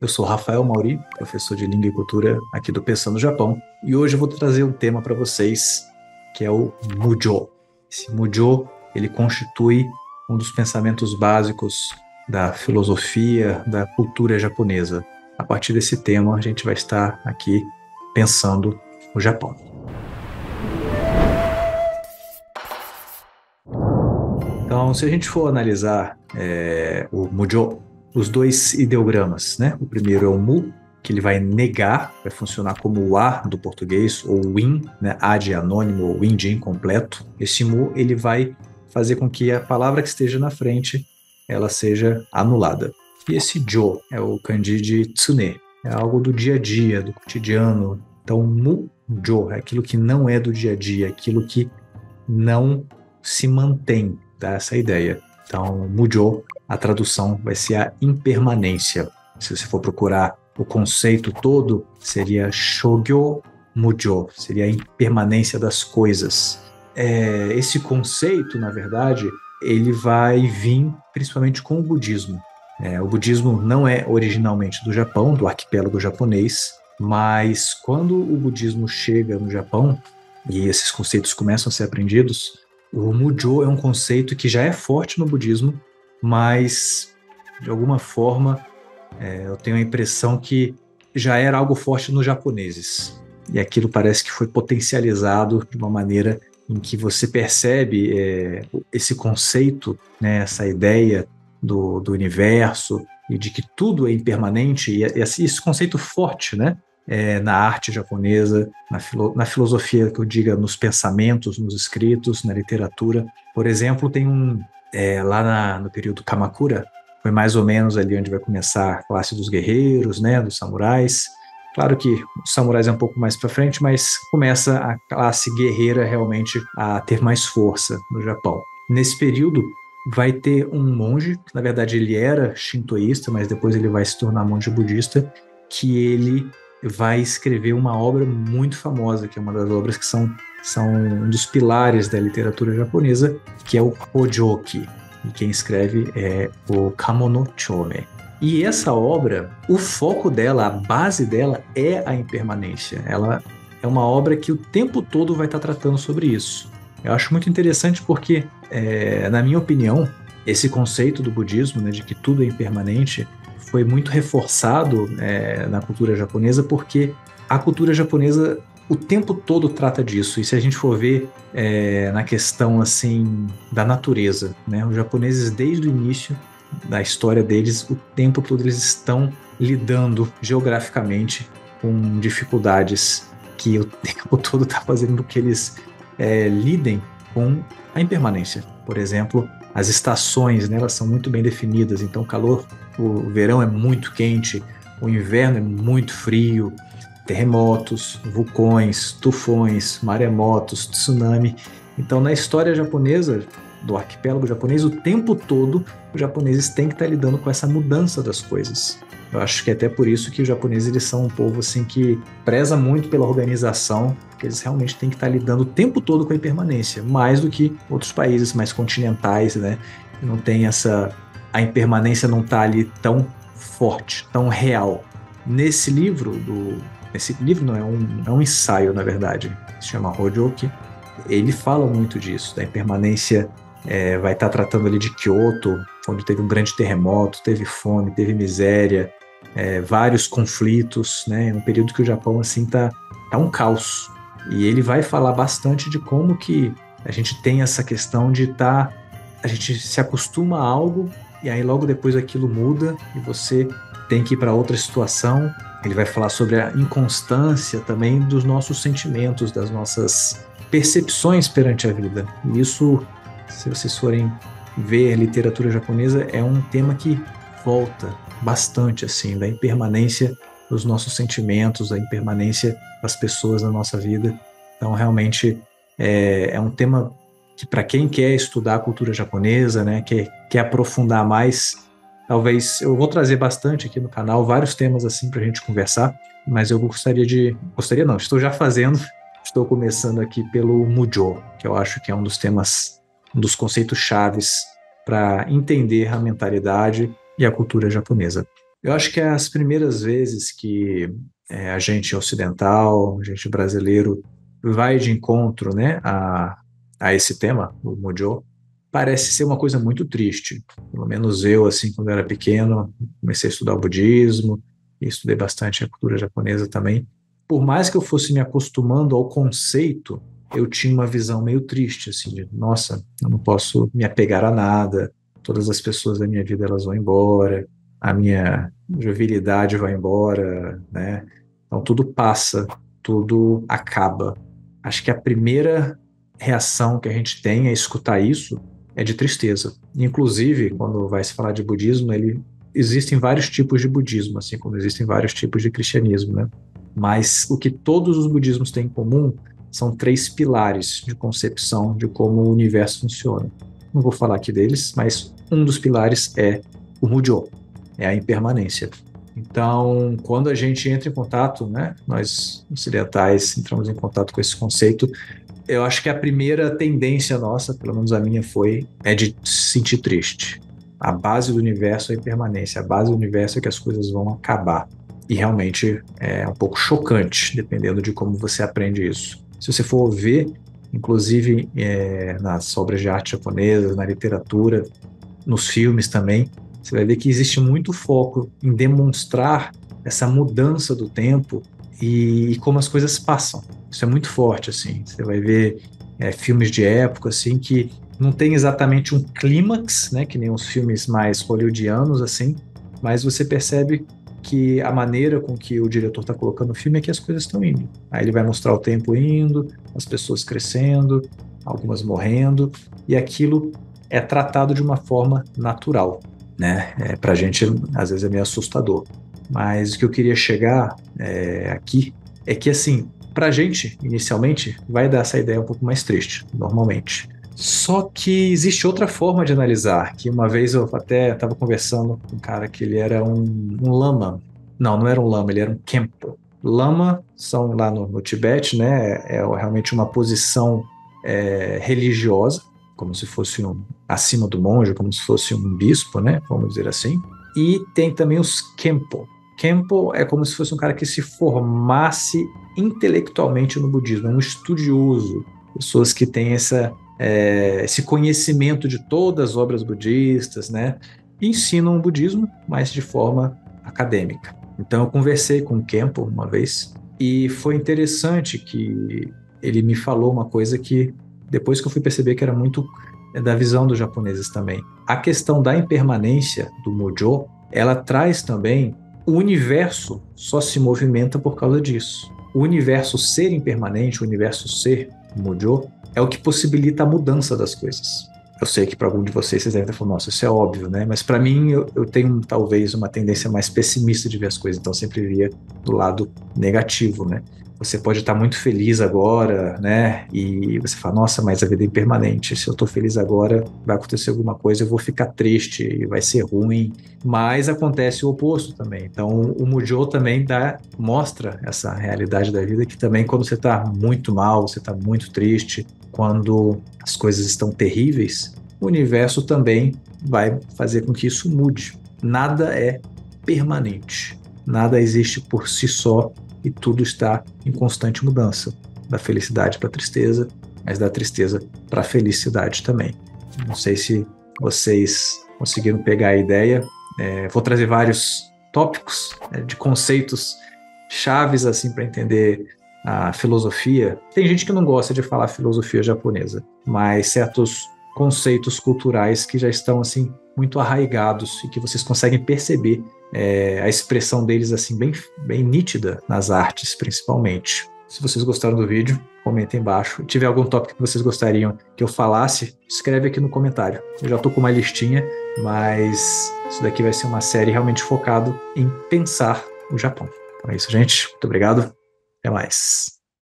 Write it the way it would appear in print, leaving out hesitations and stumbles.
Eu sou Rafael Mauri, professor de Língua e Cultura aqui do Pensando no Japão, e hoje eu vou trazer um tema para vocês que é o Mujo. Esse Mujo, ele constitui um dos pensamentos básicos da filosofia, da cultura japonesa. A partir desse tema, a gente vai estar aqui pensando o Japão. Então, se a gente for analisar o Mujo, os dois ideogramas, né? O primeiro é o mu, que ele vai negar, vai funcionar como o a do português, ou o in, né? A de anônimo, ou in de incompleto. Esse mu, ele vai fazer com que a palavra que esteja na frente, ela seja anulada. E esse jo é o kanji de tsune, é algo do dia a dia, do cotidiano. Então, mu, jo, é aquilo que não é do dia a dia, aquilo que não se mantém, dá essa ideia. Então, mujo, a tradução vai ser a impermanência. Se você for procurar o conceito todo, seria shogyo mujo, seria a impermanência das coisas. Esse conceito, na verdade, ele vai vir principalmente com o budismo. O budismo não é originalmente do Japão, do arquipélago japonês, mas quando o budismo chega no Japão e esses conceitos começam a ser aprendidos, o Mujo é um conceito que já é forte no budismo, mas, de alguma forma, eu tenho a impressão que já era algo forte nos japoneses. E aquilo parece que foi potencializado de uma maneira em que você percebe esse conceito, né, essa ideia do universo e de que tudo é impermanente, e esse conceito forte, né? Na arte japonesa, na filosofia, que eu diga, nos pensamentos, nos escritos, na literatura. Por exemplo, tem lá no período Kamakura, foi mais ou menos ali onde vai começar a classe dos guerreiros, né, dos samurais. Claro que os samurais é um pouco mais para frente, mas começa a classe guerreira realmente a ter mais força no Japão. Nesse período, vai ter um monge, que na verdade ele era shintoísta, mas depois ele vai se tornar monge budista, que ele vai escrever uma obra muito famosa, que é uma das obras que são um dos pilares da literatura japonesa, que é o Hojoki. E quem escreve é o Kamono Chome. E essa obra, o foco dela, a base dela é a impermanência. Ela é uma obra que o tempo todo vai estar tratando sobre isso. Eu acho muito interessante porque, na minha opinião, esse conceito do budismo, né, de que tudo é impermanente, foi muito reforçado na cultura japonesa, porque a cultura japonesa o tempo todo trata disso. E se a gente for ver na questão assim da natureza, né, os japoneses desde o início da história deles, o tempo todo eles estão lidando geograficamente com dificuldades que o tempo todo está fazendo com que eles lidem com a impermanência. Por exemplo, as estações, né, elas são muito bem definidas. Então, o verão é muito quente, o inverno é muito frio, terremotos, vulcões, tufões, maremotos, tsunami. Então, na história japonesa, do arquipélago japonês, o tempo todo os japoneses têm que estar lidando com essa mudança das coisas. Eu acho que é até por isso que os japoneses eles são um povo assim, que preza muito pela organização, que eles realmente têm que estar lidando o tempo todo com a impermanência, mais do que outros países mais continentais, né? Não tem a impermanência não está ali tão forte, tão real. Esse livro não é um ensaio, na verdade, se chama Hojoki. Ele fala muito disso, da impermanência. Vai estar tratando ali de Kyoto, onde teve um grande terremoto, teve fome, teve miséria, vários conflitos, né? Um período que o Japão assim tá um caos. E ele vai falar bastante de como que a gente tem essa questão de a gente se acostuma a algo e aí logo depois aquilo muda e você tem que ir para outra situação. Ele vai falar sobre a inconstância também dos nossos sentimentos, das nossas percepções perante a vida. E isso, se vocês forem ver literatura japonesa, é um tema que volta bastante, assim, da impermanência dos nossos sentimentos, da impermanência das pessoas na nossa vida. Então, realmente, é um tema que, para quem quer estudar a cultura japonesa, né, quer aprofundar mais, talvez, eu vou trazer bastante aqui no canal, vários temas, assim, para a gente conversar, mas eu gostaria não, estou já fazendo, estou começando aqui pelo Mujo, que eu acho que é um dos temas, um dos conceitos chaves para entender a mentalidade e a cultura japonesa. Eu acho que é as primeiras vezes que a gente ocidental, a gente brasileiro, vai de encontro, né, a esse tema, o Mujo, parece ser uma coisa muito triste. Pelo menos eu, assim, quando era pequeno, comecei a estudar o budismo, e estudei bastante a cultura japonesa também. Por mais que eu fosse me acostumando ao conceito, eu tinha uma visão meio triste, assim, de, nossa, eu não posso me apegar a nada, todas as pessoas da minha vida, elas vão embora, a minha jovialidade vai embora, né? Então tudo passa, tudo acaba. Acho que a primeira reação que a gente tem a escutar isso é de tristeza. Inclusive, quando vai se falar de budismo, existem vários tipos de budismo, assim como existem vários tipos de cristianismo, né? Mas o que todos os budismos têm em comum são três pilares de concepção de como o universo funciona. Não vou falar aqui deles, mas um dos pilares é o Mujo, é a impermanência. Então, quando a gente entra em contato, né, nós ocidentais entramos em contato com esse conceito, eu acho que a primeira tendência nossa, pelo menos a minha, é de se sentir triste. A base do universo é a impermanência, a base do universo é que as coisas vão acabar. E realmente é um pouco chocante, dependendo de como você aprende isso. Se você for ver, inclusive nas obras de arte japonesas, na literatura, nos filmes também, você vai ver que existe muito foco em demonstrar essa mudança do tempo e como as coisas passam. Isso é muito forte, assim. Você vai ver filmes de época, assim, que não tem exatamente um clímax, né, que nem os filmes mais hollywoodianos, assim, mas você percebe que a maneira com que o diretor está colocando o filme é que as coisas estão indo. Aí ele vai mostrar o tempo indo, as pessoas crescendo, algumas morrendo, e aquilo é tratado de uma forma natural, né? Para a gente, às vezes, é meio assustador. Mas o que eu queria chegar aqui é que, assim, para a gente, inicialmente, vai dar essa ideia um pouco mais triste, normalmente. Só que existe outra forma de analisar, que uma vez eu até estava conversando com um cara que ele era um lama. Não, não era um lama, ele era um Kempo. Lama são lá no Tibete, né? É realmente uma posição religiosa, como se fosse acima do monge, como se fosse um bispo, né? Vamos dizer assim. E tem também os Kempo. Kempo é como se fosse um cara que se formasse intelectualmente no budismo, é um estudioso, pessoas que têm esse conhecimento de todas as obras budistas, né? E ensinam o budismo, mas de forma acadêmica. Então, eu conversei com o Kempo uma vez e foi interessante que ele me falou uma coisa que depois que eu fui perceber que era muito da visão dos japoneses também. A questão da impermanência do Mujo, ela traz também o universo só se movimenta por causa disso. O universo ser impermanente, o universo ser Mujo, é o que possibilita a mudança das coisas. Eu sei que para algum de vocês devem estar falando, nossa, isso é óbvio, né? Mas para mim, eu tenho talvez uma tendência mais pessimista de ver as coisas, então eu sempre via do lado negativo, né? Você pode estar muito feliz agora, né? E você fala, nossa, mas a vida é impermanente. Se eu estou feliz agora, vai acontecer alguma coisa, eu vou ficar triste, e vai ser ruim. Mas acontece o oposto também. Então, o Mujo também mostra essa realidade da vida, que também quando você está muito mal, você está muito triste, quando as coisas estão terríveis, o universo também vai fazer com que isso mude. Nada é permanente. Nada existe por si só e tudo está em constante mudança, da felicidade para a tristeza, mas da tristeza para a felicidade também. Não sei se vocês conseguiram pegar a ideia. Vou trazer vários tópicos de conceitos chaves assim para entender a filosofia. Tem gente que não gosta de falar filosofia japonesa, mas certos conceitos culturais que já estão assim muito arraigados e que vocês conseguem perceber a expressão deles assim bem nítida nas artes, principalmente. Se vocês gostaram do vídeo, comentem embaixo. Se tiver algum tópico que vocês gostariam que eu falasse, escreve aqui no comentário. Eu já estou com uma listinha, mas isso daqui vai ser uma série realmente focado em pensar o Japão. Então é isso, gente. Muito obrigado. Até mais.